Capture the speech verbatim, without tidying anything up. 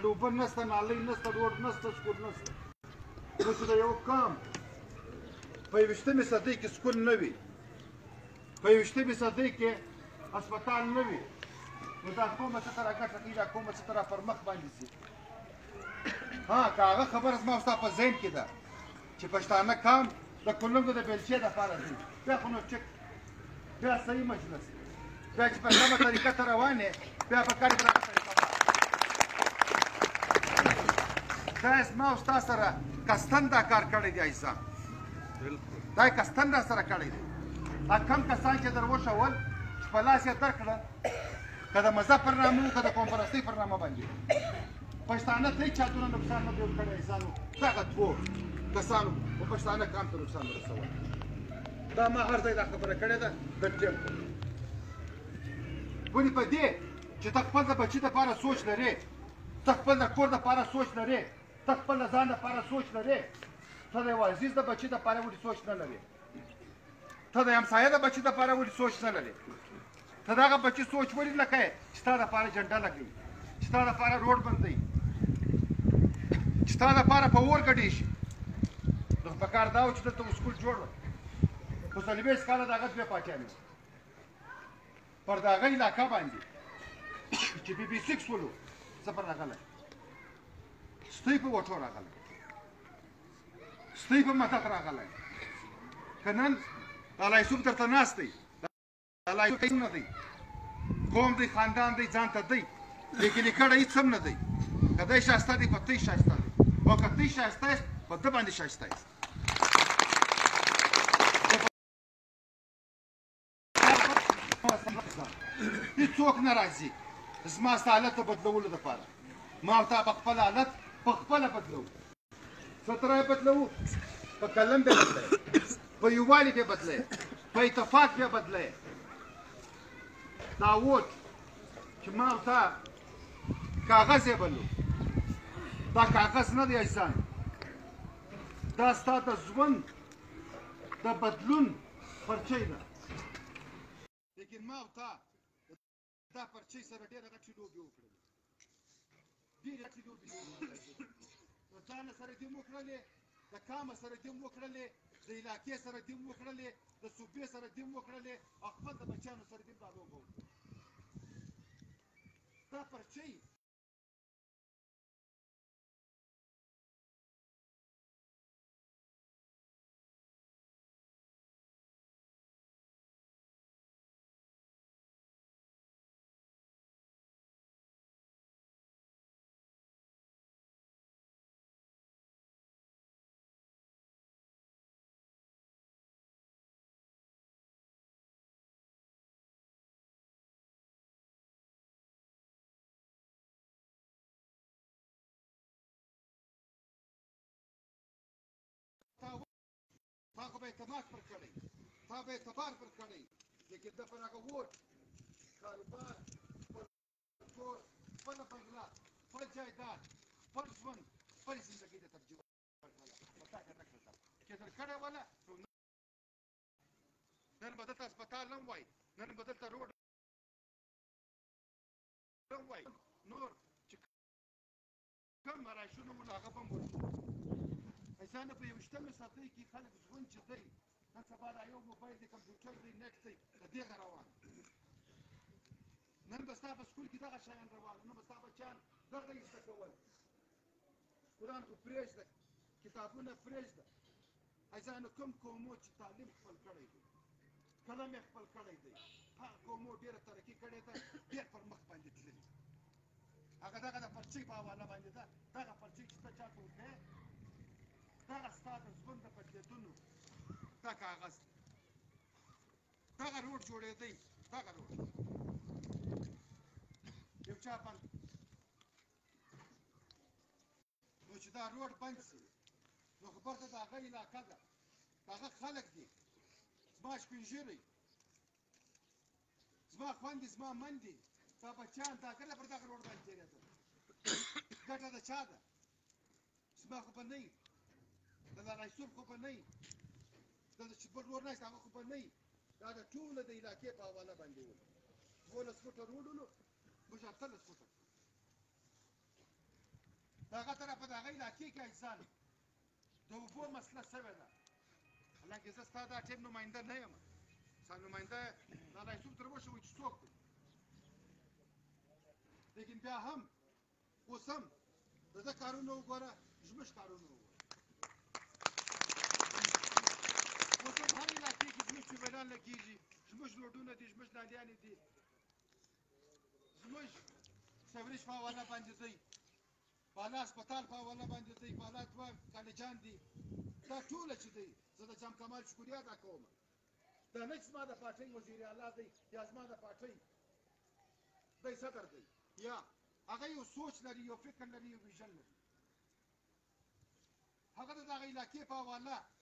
دلته اوبه نشته، نالۍ نشته، روډ نشته، سکول نشته. نو چې د یو قام په یویشتمې صدۍ کې سکول نه وي، په یویشتمې صدۍ کې هسپتال نه وي، نو دا کومه څه ته راګټه کوي، دا کومه څه ته را پر مخ باندې ځي. ها که هغه خبره زما ستا په ذهن کې ده چې پښتانه قام د کلنګو د بیلچې دپاره ځي، بیا خو نو چک، بیا صحیح مجلس، بیا چې په سمه طریقه ته روان یې، بیا په کار په هغه طریقه دا زما او ستا سره کستن دا کار کړی دی عیسی، دا یې کستن را سره کړی دی. دا کم کسان چې در وښول چې په لاس یې درکړه، که د مذهب پر نامه وو که د قوم پرستۍ پر نامه باندې پښتانه ته هېڅ چا دونه نقصان نه دی ورکړی عیسانو، دغه دوو کسانو په پښتانه قام ته نقصان ورسولی. دا ما هر ځای دا خبره کړې ده د ټیم ولې په دې چې ته خپل د بچي دپاره سوچ لرې، ته خپل د کور دپاره سوچ لرې، ته خپل د ځان دپاره سوچ لرې، ته د یو عزیز د بچي دپاره ولې سوچ نه لرې، ته د همسایه د بچي دپاره ولې سوچ نه لرې، ته د هغه بچي سوچ ولې نه کوې چې ستا دپاره جنډه لګوي، چې ستا دپاره روډ بندوي، چې ستا دپاره په اور ګډې شي. نو په کار دا و چې دلته سکول جوړ کړه، خو څلوېښت کاله د هغه دوې پاچیانې وو پر د هغه علاقه باندې چې بي بي سکس ولو زه پر راغلی، ستوی په وټو راغلی، ستوی په مدد راغلی. که نن الله یوسف درته ناست دی، الله یوسف نه دی، قوم دی، خاندان دی، ځان ته دی، لیکن یې کړی هېڅ هم نه دی. که دی ښایسته دی په تی ښایسته دی، او که تی ښایسته یاست په ده باندې ښایسته یاست. هېڅوک نه راځي زما ستا حالت د بدلولو دپاره، ما او تا به خپل حالت په خپله بدلوو. څه طرح یې بدلوو؟ په قلم بیا بدله یې، په یووالي بیا بدله یې، په اتفاق بیا بدله یې. دا ووټ چې ما او تا کاغذ یې بلو، دا کاغذ نه دی عیسان، دا ستا د ژوند د بدلون پرچۍ ده. لیکن ما او تا دا پرچۍ سره ډېره غټې لوبې وکړلې، ډېرې غټې لوبې یې وکړلې. د ځانه سره دې هم وکړلې، د قامه سره دې هم وکړلې، د علاقې سره دې هم وکړلې، د صوبې سره دې هم وکړلې، او خپل د بچیانو سره دې هم دا لوبه وکړه. دا پرچۍ تا خو به اعتماد پر کړی، تا به اعتبار پر کړی، لیکن ده پر هغه ووټ کاروبار، خپل کور، خپله بنګله، خپل جایداد، خپل ژوند، خپلې زندګۍ ته ترجیح ورکړله، په تا کې نه کړله چې در کړې وله. نن به دلته هسپتال هم وایي، نن به دلته روډ هم وایي، نور چې کوم آرایشونه وو هغه به هم وشو. عیسانو په یویشتمې صدۍ کې خلک ژوند چې دی، نن سبا دا یو موبایل دی، کمپیوټر دی، نېټ دی، د دغه روان. نن به ستا په سکول کې دغه شیان روان، نن به ستا بچیان دغه یې زده کول. قرآن خو پرېږده، کتابونه پرېږده. عیسانو کوم قومو چې تعلیم خپل کړی دی، قلم یې خپل کړی دی، هغه قومو ډېره ترقي کړې ده، ډېر پر مخ باندې تللي. هغه دغه د پرچۍ په حواله باندې ده، دغه پرچۍ چې ته چا ته ورکوې، دغه ستا د ژوند د بدلېدلو دا کاغذ دی. دغه روډ جوړېدی، دغه روډ یو چا بند، نو چې دا روډ بند شي، نو خو برته د هغه علاقه ده، د هغه خلک دي، زما سپین ږیري، زما خویندې، زما مندې، دا بچیان، دا کله پر دغه روډ باندې تېرېدل. ګټه د چا ده؟ زما خو به نه وي، د لالا یوسف خو به نه وي، دلته چې بل ور نشته هغه خو به نه وي. دا د ټوله د علاقې په حواله باندې وو. دولس فوټه روډ ولو، موږ اتلس فوټه دغه طرفه د هغه علاقې کې اجزان د اوبو مسله سوې ده حالانکې زه ستا دا ټیم نماینده نه یم ستا نماینده لالا یوسف تر اوسه وایي چې څوک دی لیکن بیا هم اوس هم د ده کارونه وګوره زموږ کارونه وګوره اوس هم هر علاقې کې زموږ چوبیلان لګېږي زموږ روډونه دي زموږ نالیانې دي زموږ سوریج په حواله باندې ځئ بالا هسپتال په حواله باندې ځئ بالا دوه کالجان دي دا ټوله چې دی زه د جام کمال شکریا ادا کوم دا نه چې زما د پارټۍ وزیر اعلی دی یا زما د پارټۍ دی صدر دی یا هغه یو سوچ لري یو فکر لري یو ویژن لري هغه د دغه علاقې په حواله